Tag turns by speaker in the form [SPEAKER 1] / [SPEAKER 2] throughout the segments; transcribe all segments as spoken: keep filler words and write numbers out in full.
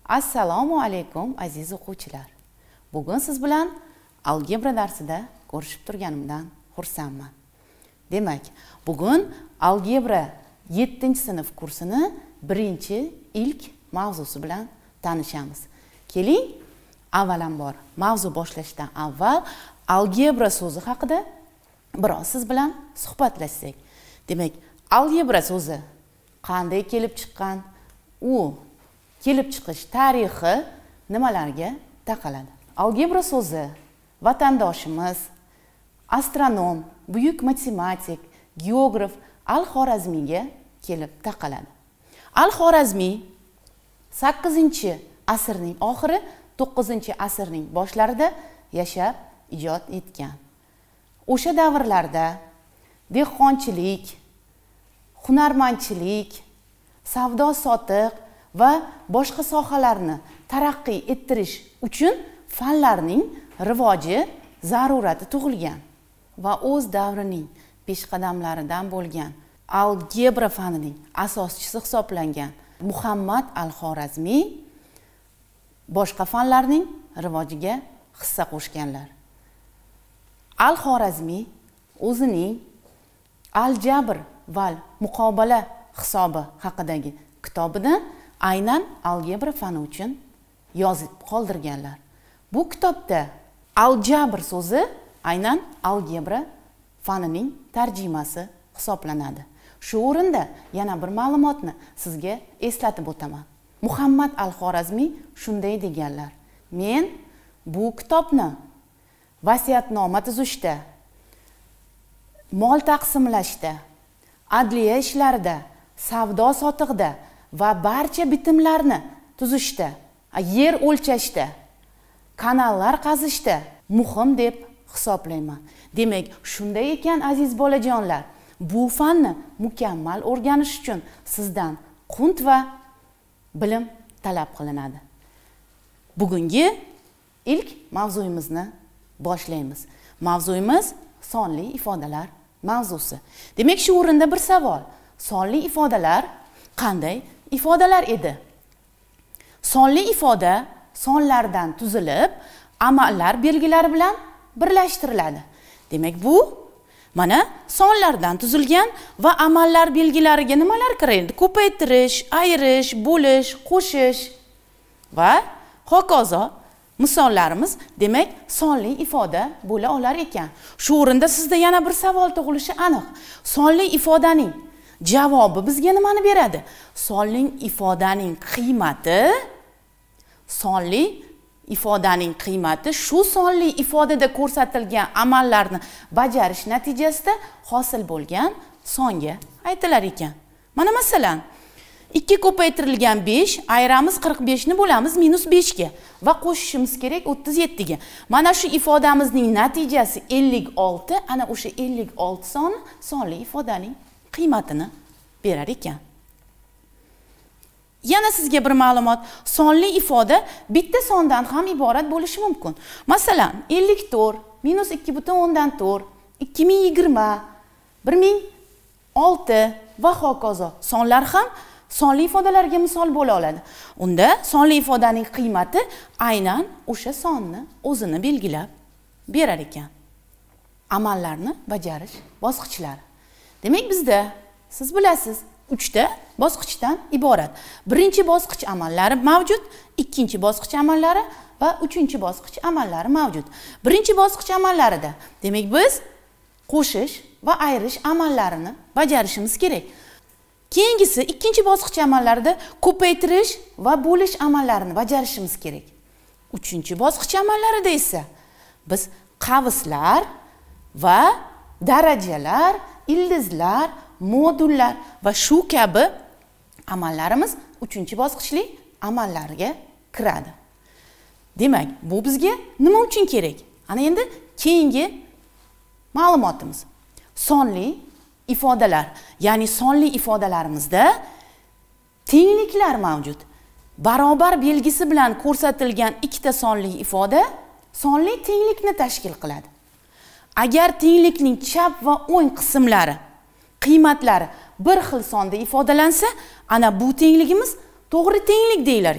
[SPEAKER 1] Assalomu alaykum aziz o'quvchilar. Bugun siz bilan algebra darsida ko'rishib turganimdan xursandman. Demak, bugun algebra yettinchi sinf kursini birinchi ilk mavzusi bilan tanishamiz. Keling, avvalambor mavzu boshlashdan avval algebra so'zi haqida biroz siz bilan suhbatlashsak. Demak, algebra so'zi qanday kelib chiqqan, u kelib chiqish tarixi nimalarga taqaladi? Algebra so'zi vatandoshimiz, astronom, buyuk matematik, geograf Al-Xorazmiyga kelib taqaladi. Al-Xorazmiy sakkizinchi asrning oxiri, to'qqizinchi asrning boshlarida yashab ijod etgan. O'sha davrlarda dehqonchilik, hunarmandchilik, savdo sotiq va boshqa sohalarni taraqqiy ettirish uchun fanlarning rivoji zarurati tug'ilgan va o'z davrining peshqadamlaridan bo'lgan algebra fanining asoschisi hisoblangan Muhammad al-Xorazmiy boshqa fanlarning rivojiga hissa qo'shganlar. Al-Xorazmiy o'zining Al-Jabr va muqobala hisobi haqidagi kitobini aynan algebra fani uchun yozib qoldirganlar. Bu kitobda Al-Jabr so'zi aynan algebra fanining tarjimasi hisoblanadi. Shu o'rinda yana bir ma'lumotni sizga eslatib o'taman. Muhammad al-Xorazmiy shunday deganlar: "Men bu kitobni vasiyatnoma tuzishda, mol taqsimlashda, adliya ishlarida, savdo sotiqda va barcha bitimlarni tuzishda, yer o'lchashda, kanallar qazishda muhim deb hisoblayman." Demak, shunday ekan aziz bolajonlar, bu fanni mukammal o'rganish uchun sizdan qunt va bilim talab qilinadi. Bugungi ilk mavzuyimizni boshlaymiz. Mavzuyimiz sonli ifodalar mavzusi. Demak, shu o'rinda bir savol: sonli ifodalar qanday ifodalar edi? Sonli ifoda sonlardan tuzilib, amallar belgilari bilan birlashtiriladi. Demak, bu mana sonlardan tuzilgan va amallar belgilariga nimalar kiradi? Ko'paytirish, ayirish, bo'lish, qo'shish va hokazo misollarimiz demak sonli ifoda bo'la olar ekan. Shu o'rinda sizda yana bir savol tug'ilishi aniq. Sonli ifodaning javobi bizga nimani beradi? Sonli ifodaning qiymati sonli ifodaning qiymati shu sonli ifodada ko'rsatilgan amallarni bajarish natijasida hosil bo'lgan songa aytilar ekan. Mana masalan, ikki ko'paytirilgan besh ayiramiz qirq besh ni bo'lamiz minus besh ga va qo'shishimiz kerak o'ttiz yetti ga. Mana shu ifodamizning natijasi ellik olti, ana o'sha ellik olti soni sonli ifodaning qiymatini berar ekan. Yana sizga bir ma'lumot: sonli ifoda bitta sondan ham iborat bo'lishi mumkin. Masalan, ellik to'rt minus ikki butun o'ndan to'rt, ikki ming yigirma, bir ming olti va hokazo sonlar ham sonli ifodalarga misol bo'la oladi. Unda sonli ifodaning qiymati aynan o'sha sonni o'zini belgilab berar ekan. Amallarni bajarish bosqichlari. Demak, bizda siz bilasiz, uchta bosqichdan iborat. Birinchi bosqich amallari mavjud, ikkinchi bosqich amallari va uchinchi bosqich amallari mavjud. Birinchi bosqich amallarida demak biz qo'shish va ayirish amallarini bajarishimiz kerak. Keyingisi ikkinchi bosqich amallarida ko'paytirish va bo'lish amallarini bajarishimiz kerak. Uchinchi bosqich amallarida esa biz qavslar va darajalar, ildizlar, modullar va shu kabi amallarimiz uchinchi bosqichli amallarga kiradi. Demak, bu bizga nima uchun kerak? Ana endi keyingi ma'lumotimiz. Sonli ifodalar, ya'ni sonli ifodalarimizda tengliklar mavjud. Barobar belgisi bilan ko'rsatilgan ikkita sonli ifoda sonli tenglikni tashkil qiladi. Agar tenglikning chap va o'ng qismlari qiymatlari bir xil sonda ifodalansa, ana bu tengligimiz to'g'ri tenglik deyilar ekan.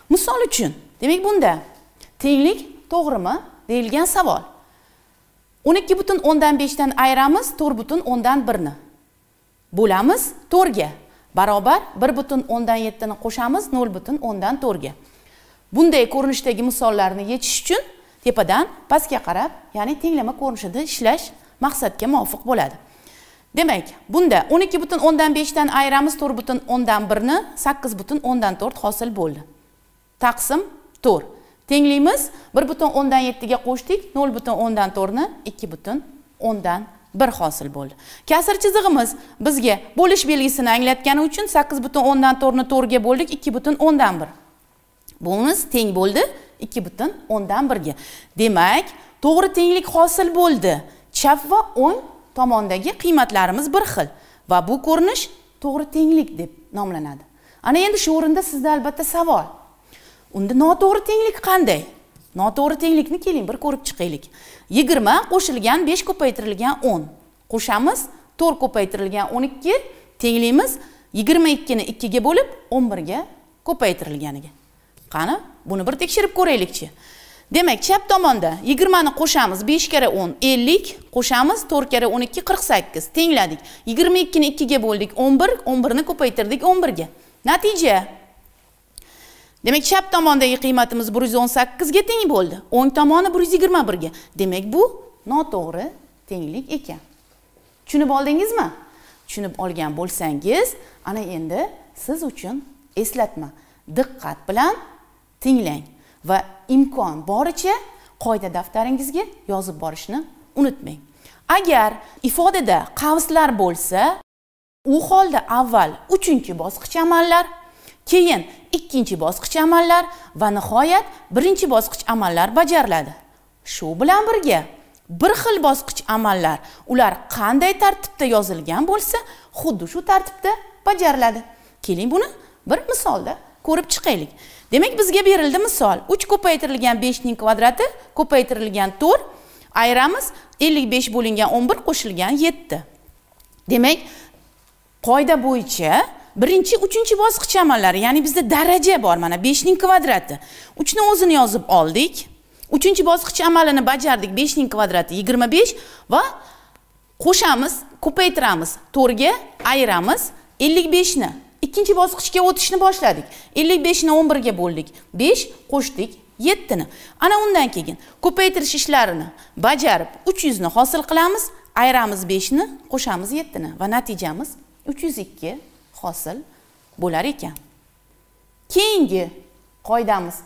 [SPEAKER 1] Misol uchun, demak bunda tenglik to'g'rimi deyilgan savol. o'n ikki butun o'ndan beshdan ayiramiz to'rt butun o'ndan birni. Bo'lamiz to'rtga. Barobar bir butun o'ndan yettini qo'shamiz nol butun o'ndan to'rtga. Bunday ko'rinishdagi misollarni yechish uchun tepadan pastga qarab, ya'ni tenglama ko'rinishida ishlash maqsadga muvofiq bo'ladi. Demak, bunda o'n ikki butun o'ndan beshdan ayiramiz to'rt butun o'ndan birni sakkiz butun o'ndan to'rt hosil bo'ldi. Taqsim to'rt. Tengligimiz bir butun o'ndan yettiga qo'shdik, nol butun o'ndan to'rtni ikki butun o'ndan bir hosil bo'ldi. Kasr chizig'imiz bizga bo'lish belgisini anglatgani uchun sakkiz butun o'ndan to'rtni to'rtga bo'ldik, ikki butun o'ndan bir. Bumiz teng bo'ldi ikki butun o'ndan birga. Demak, to'g'ri tenglik hosil bo'ldi. Chap va o'ng tomondagi qiymatlarimiz bir xil va bu ko'rinish to'g'ri tenglik deb nomlanadi. Ana endi shu o'rinda sizda albatta savol. Unda noto'g'ri tenglik qanday? Noto'g'ri tenglikni keling bir ko'rib chiqaylik. yigirma qo'shilgan besh ko'paytirilgan o'n. Qo'shamiz to'rt ko'paytirilgan o'n ikki, tengligimiz yigirma ikkini ikkiga bo'lib o'n birga ko'paytirilganiga. Qani, buni bir tekshirib ko'raylikchi. Demak, chap tomonda yigirma ni qo'shamiz besh kara o'n ellik, qo'shamiz to'rt kara o'n ikki qirq sakkiz, tengladik. yigirma ikkini ikkiga bo'ldik o'n bir, o'n birni ko'paytirdik o'n birga. Natija demak, chap tomondagi qiymatimiz bir yuz o'n sakkizga teng bo'ldi. O'ng tomoni bir yuz yigirma birga. Demak, bu noto'g'ri tenglik ekan. Tushunib oldingizmi? Tushunib olgan bo'lsangiz, ana endi siz uchun eslatma. Diqqat bilan tinglang va imkon boricha qoida daftaringizga yozib borishni unutmang. Agar ifodada qavslar bo'lsa, u holda avval uchinchi bosqich amallar, keyin ikkinchi bosqich amallar va nihoyat birinchi bosqich amallar bajariladi. Shu bilan birga bir xil bosqich amallar, ular qanday tartibda yozilgan bo'lsa, xuddi shu tartibda bajariladi. Keling buni bir misolda ko'rib chiqaylik. Demak, bizga berildi misol. uch ko'paytirilgan besh ning kvadrati ko'paytirilgan to'rt, ayiramiz ellik besh bo'lingan o'n bir qo'shilgan yetti. Demak, qoida bo'yicha birinchi, uchinchi bosqich amallari, ya'ni bizda daraja bor, mana besh ning kvadrati. uch ni o'zini yozib oldik. uchinchi bosqich amalini bajardik. besh ning kvadrati yigirma besh va qo'shamiz, ko'paytiramiz, to'rtga ayiramiz ellik besh ni. Ikkinchi bosqichga o'tishni boshladik. ellik besh ni o'n birga bo'ldik. besh qo'shdik yetti ni. Ana undan keyin ko'paytirish ishlarini bajarib uch yuz ni hosil qilamiz, ayiramiz besh ni, qo'shamiz yetti ni va natijamiz uch yuz ikki hosil bo'lar ekan. Keyingi qoidamiz.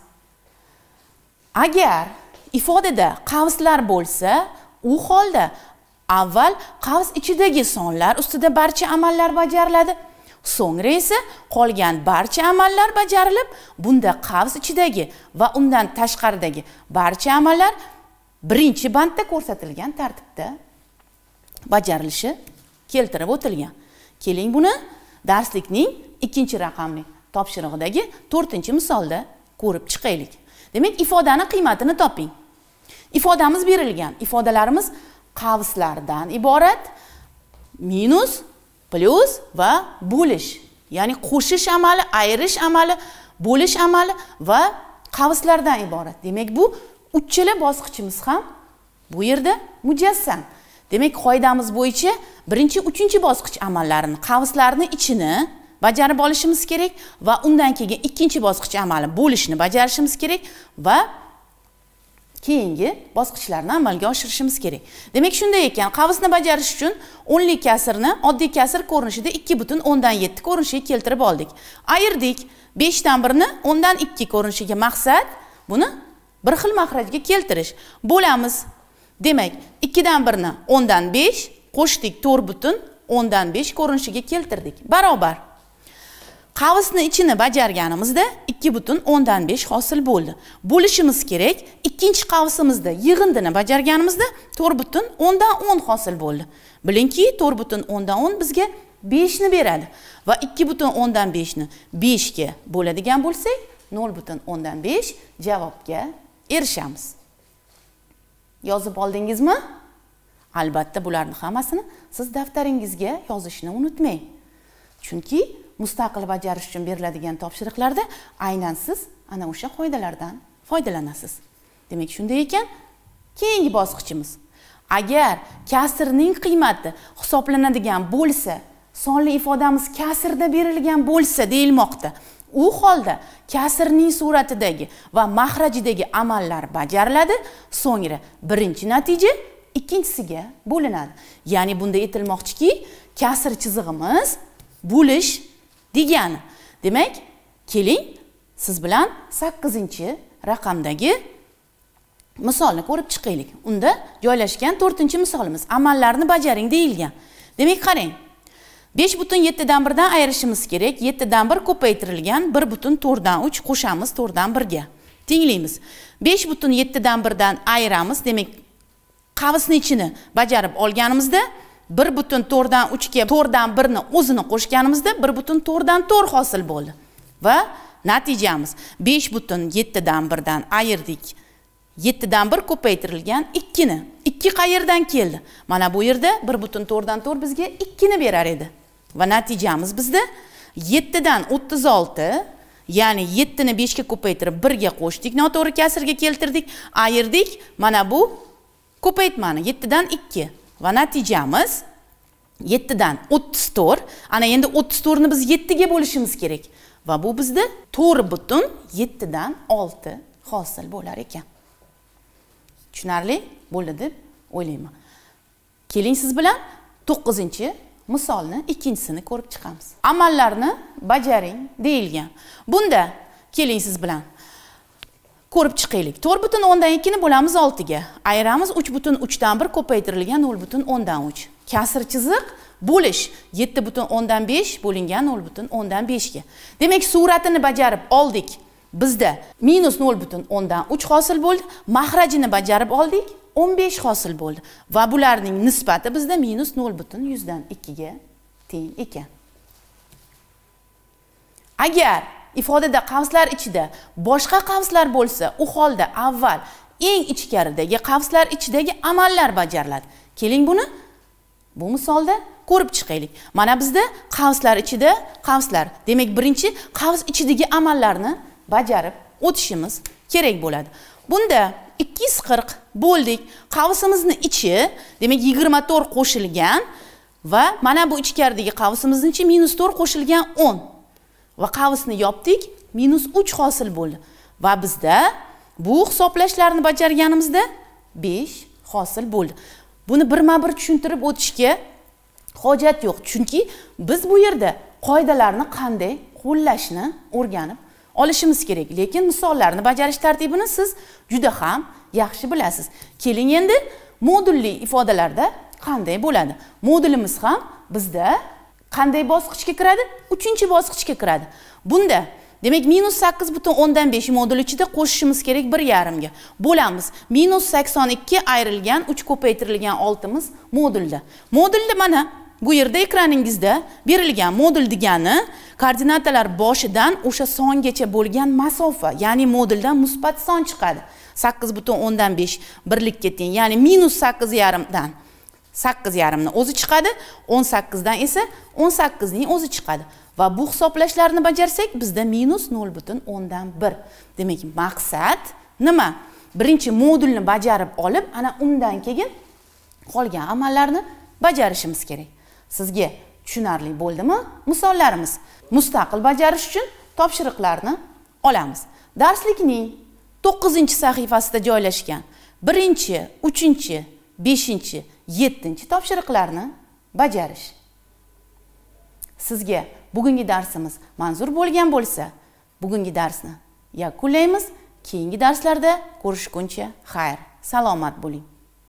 [SPEAKER 1] Agar ifodada qavslar bo'lsa, u holda avval qavs ichidagi sonlar ustida barcha amallar bajariladi. So'ngra esa qolgan barcha amallar bajarilib, bunda qavs ichidagi va undan tashqaridagi barcha amallar birinchi bandda ko'rsatilgan tartibda bajarilishi keltirib o'tilgan. Keling buni darslikning ikkinchi raqamli topshirig'idagi to'rtinchi misolda ko'rib chiqaylik. Demak, ifodani qiymatini toping. Ifodamiz berilgan. Ifodalarimiz qavslardan iborat. Minus, plus va bo'lish. Ya'ni qo'shish amali, ayirish amali, bo'lish amali va qavslardan iborat. Demak, bu uchala bosqichimiz ham bu yerda mujassam. Demak, qoidamiz bo'yicha birinchi, uchinchi bosqich amallarini, qavslarni ichini bajarib olishimiz kerak va undan keyin ikkinchi bosqich amali bo'lishni bajarishimiz kerak va keyingi bosqichlarni amalga oshirishimiz kerak. Demak, shunday ekan, qavsni bajarish uchun o'nlik kasrni oddiy kasr ko'rinishida ikki butun o'ndan yetti ko'rinishiga keltirib oldik. Ayirdik. besh dan birni o'ndan ikki ko'rinishiga maqsad buni bir xil mahrajga keltirish. Bo'lamiz. Demak, ikki dan birni o'ndan besh qo'shdik to'rt butun o'ndan besh ko'rinishiga keltirdik. Barobar. Qavsni ichini bajarganimizda ikki butun o'ndan besh hosil bo'ldi. Bo'lishimiz kerak. Ikkinchi qavsimizda yig'indini bajarganimizda to'rt butun o'ndan o'n hosil bo'ldi. Bilingki, to'rt butun o'ndan o'n bizga besh ni beradi va ikki butun o'ndan besh ni besh ga bo'ladigan bo'lsak, nol butun o'ndan besh javobga erishamiz. Yozib oldingizmi? Albatta, bularning hammasini siz daftaringizga yozishni unutmang. Chunki mustaqil bajarish uchun beriladigan topshiriqlarda aynan siz ana o'sha qoidalardan foydalanasiz. Demak, shunday ekan, keyingi bosqichimiz. Agar kasrning qiymati hisoblanadigan bo'lsa, sonli ifodamiz kasrda berilgan bo'lsa deyilmoqda. U holda kasrning suratidagi va mahrajidagi amallar bajariladi, so'ngra birinchi natija ikkinchisiga bo'linadi. Ya'ni bunda aytilmoqchiki, kasr chizig'imiz bo'lish degani. Demak, keling siz bilan sakkizinchi raqamdagi misolni ko'rib chiqaylik. Unda joylashgan to'rtinchi misolimiz amallarni bajaring deyilgan. Demak, qarang. besh butun yetti dan bir dan ayirishimiz kerak. yetti dan bir ko'paytirilgan bir butun to'rt dan uch qo'shamiz to'rt dan bir ga. Tenglaymiz. besh butun yetti dan bir dan ayiramiz. Demak, qavsni ichini bajarib olganimizda bir butun to'rt dan uch ga to'rt dan bir ni o'zini qo'shganimizda bir butun to'rt dan to'rt hosil bo'ldi. Va natijamiz besh butun yetti dan bir dan ayirdik. yetti dan bir ko'paytirilgan ikki ni. ikki qayerdan keldi? Mana bu yerda bir butun to'rt dan to'rt bizga ikki ni berar edi. Va natijamiz bizda yetti dan o'ttiz olti, ya'ni yetti ni besh ga ko'paytirib bir ga qo'shdik, noto'g'ri kasrga keltirdik, ayirdik. Mana bu ko'paytmani yetti dan ikki. Va natijamiz yetti dan o'ttiz to'rt. Ana endi o'ttiz to'rt ni biz yetti ga bo'lishimiz kerak. Va bu bizda to'rt butun yetti dan olti hosil bo'lar ekan. Tushunarli bo'ldi deb o'ylayman. Keling siz bilan to'qqizinchi misolni ikkinchisini ko'rib chiqamiz. Amallarni bajaring deyilgan. Bunda keling siz bilan ko'rib chiqaylik. to'rt butun o'n dan ikki ni bo'lamiz olti ga. Ayiramiz uch butun uch dan bir ko'paytirilgan nol butun o'n dan uch. Kasr chiziq bo'lish yetti butun o'n dan besh bo'lingan nol butun o'n dan besh ga. Demak, suratini bajarib oldik. Bizda minus nol butun o'n dan uch hosil bo'ldi. Mahrajini bajarib oldik. o'n besh hosil bo'ldi. Va bularning nisbati bizda minus nol butun yuz dan ikki ga teng ekan. Agar ifodada qavslar ichida boshqa qavslar bo'lsa, u holda avval eng ichkaridagi qavslar ichidagi amallar bajariladi. Keling buni bu misolda ko'rib chiqaylik. Mana bizda qavslar ichida qavslar. Demak, birinchi qavs ichidagi amallarni bajarib o'tishimiz kerak bo'ladi. Bunda ikki yuz qirq bo'ldik. Qavsimizni ichi, demak yigirma to'rt qo'shilgan va mana bu ichkaridagi qavsimizning ichi minus to'rt qo'shilgan o'n. Va qavsni yopdik, minus uch hosil bo'ldi. Va bizda bu hisoblashlarni bajarganimizda besh hosil bo'ldi. Buni birma-bir tushuntirib o'tishga hojat yo'q, chunki biz bu yerda qoidalarni qanday qo'llashni o'rganib olishimiz kerak. Lekin misollarni bajarish tartibini siz juda ham yaxshi bilasiz. Keling endi modulli ifodalarda qanday bo'ladi? Modulimiz ham bizda qanday bosqichga kiradi? uchinchi bosqichga kiradi. Bunda demak minus sakkiz butun o'n dan besh modul ichida qo'shishimiz kerak bir yarim ga. Bo'lamiz. minus sakson ikki ayrilgan uch ko'paytirilgan oltimiz modulda. Modulda mana bu yerda ekraningizda berilgan modul degani koordinatalar boshidan o'sha songacha bo'lgan masofa, ya'ni moduldan musbat son chiqadi. sakkiz butun o'n dan besh birlikka teng, ya'ni minus sakkiz yarim dan sakkiz yarim ni o'zi chiqadi, o'n sakkiz dan esa o'n sakkiz ning o'zi chiqadi. Va bu hisoblashlarni bajarsak bizda minus nol butun o'n dan bir. Demak, maqsad nima? Birinchi modulni bajarib olib, ana undan keyin qolgan amallarni bajarishimiz kerak. Sizga tushunarli bo'ldimi? Misollarimiz mustaqil bajarish uchun topshiriqlarni olamiz. Darslikning to'qqizinchi sahifasida joylashgan birinchi, uchinchi, beshinchi, yettinchi topshiriqlarni bajarish. Sizga bugungi darsimiz manzur bo'lgan bo'lsa, bugungi darsni yakunlaymiz. Keyingi darslarda ko'rishguncha xayr, salomat bo'ling.